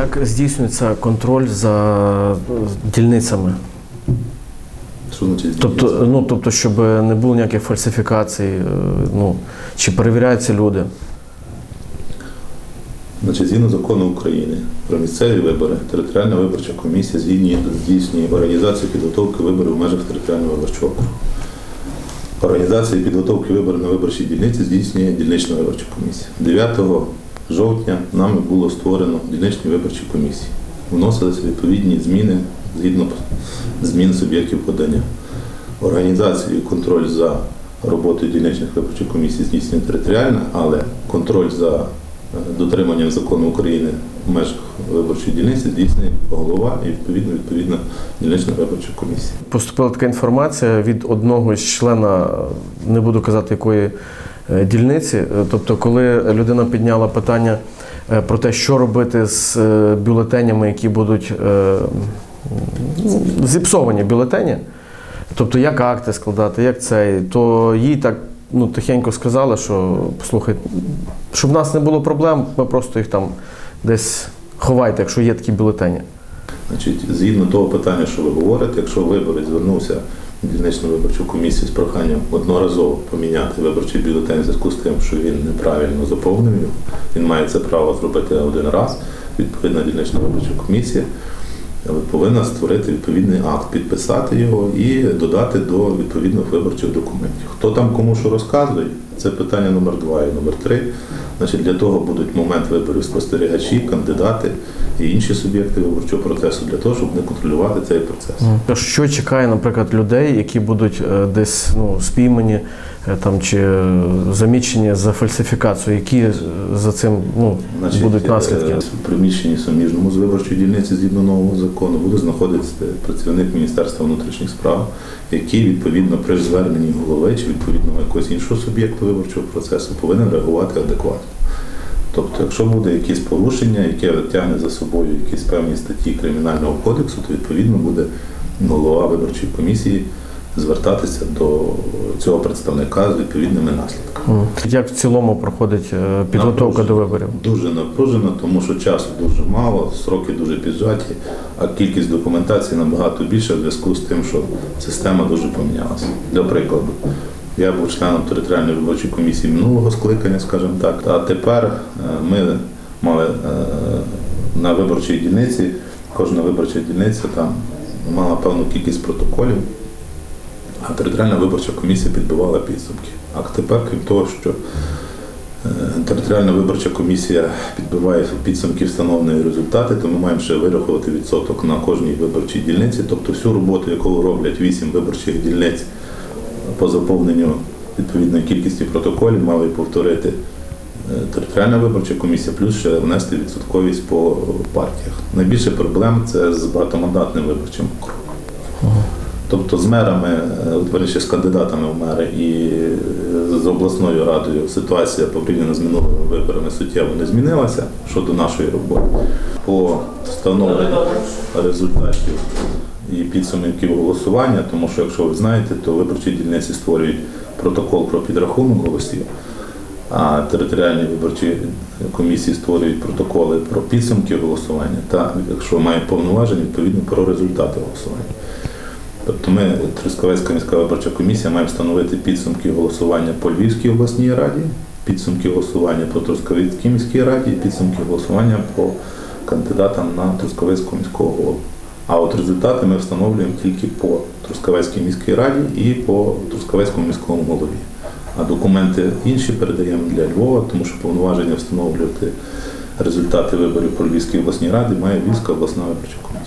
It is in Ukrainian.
Як здійснюється контроль за дільницями? Що значить Тобто, щоб не було ніяких фальсифікацій, чи перевіряються люди? Значить, згідно закону України про місцеві вибори, територіальна виборча комісія здійснює організацію підготовки виборів в межах територіального виборчого округу. Організацію підготовки виборів на виборчій дільниці здійснює дільнична виборча комісія. 9 жовтня нами було створено дільничні виборчі комісії. Вносилися відповідні зміни згідно змін суб'єктів подання. Організацію і контроль за роботою дільничних виборчих комісій здійснює територіальна, але контроль за дотриманням закону України в межах виборчої дільниці здійснює голова і відповідно дільнична виборча комісія. Поступила така інформація від одного з члена, не буду казати якої дільниці, тобто коли людина підняла питання про те, що робити з бюлетенями, які будуть зіпсовані бюлетені, тобто як акти складати, як цей, то їй так тихенько сказали, що, послухай, щоб в нас не було проблем, ми просто їх там десь ховайте, якщо є такі бюлетені. Значить, згідно того питання, що ви говорите, якщо виборець звернувся в дільничну виборчу комісію з проханням одноразово поміняти виборчий бюлетень в зв'язку з тим, що він неправильно заповнив його, він має це право зробити один раз, відповідна дільнична виборча комісія повинна створити відповідний акт, підписати його і додати до відповідних виборчих документів. Хто там кому що розказує, це питання номер 2 і номер 3. Значить, для того будуть в момент виборів спостерігачі, кандидати і інші суб'єкти виборчого процесу для того, щоб не контролювати цей процес. Що чекає, наприклад, людей, які будуть десь спіймані чи замічені за фальсифікацію, які за цим будуть наслідки? В приміщенні суміжному з виборчої дільниці згідно нового закону буде знаходитися працівник Міністерства внутрішніх справ, який відповідно при зверненні голови чи відповідно якогось іншого суб'єкту виборчого процесу повинен реагувати адекватно. Тобто, якщо буде якісь порушення, яке тягне за собою якісь певні статті Кримінального кодексу, то відповідно буде голова виборчої комісії звертатися до цього представника з відповідними наслідками. Як в цілому проходить підготовка до виборів? Дуже напружено, тому що часу дуже мало, сроки дуже піджаті, а кількість документації набагато більша в зв'язку з тим, що система дуже помінялася. Для прикладу, я був членом територіальної виборчої комісії минулого скликання, скажімо так, а тепер ми мали на виборчій дільниці, кожна виборча дільниця там мала певну кількість протоколів, а територіальна виборча комісія підбивала підсумки. А тепер, крім того, що територіальна виборча комісія підбиває підсумки встановлені результати, то ми маємо ще вирахувати відсоток на кожній виборчій дільниці, тобто всю роботу, яку роблять 8 виборчих дільниць по заповненню відповідної кількості протоколів, мали повторити територіальна виборча комісія, плюс ще внести відсотковість по партіях. Найбільше проблем це з багатомандатним виборчим округом. Тобто з мерами, з кандидатами в мери і з обласною радою ситуація порівняно з минулими виборами суттєво не змінилася щодо нашої роботи. По встановленню результатів і підсумків голосування, тому що, якщо ви знаєте, то виборчі дільниці створюють протокол про підрахунок голосів, а територіальні виборчі комісії створюють протоколи про підсумки голосування та, якщо мають повноваження, відповідно про результати голосування. Тобто ми, Трускавецька міська виборча комісія, маємо встановити підсумки голосування по Львівській обласній раді, підсумки голосування по Трускавецькій міській раді і підсумки голосування по кандидатам на Трускавецьку міського голову. А от результати ми встановлюємо тільки по Трускавецькій міській раді і по Трускавецькому міському голові. А документи інші передаємо для Львова, тому що повноваження встановлювати результати виборів по Львівській обласній раді має Львівська обласна виборча комісія.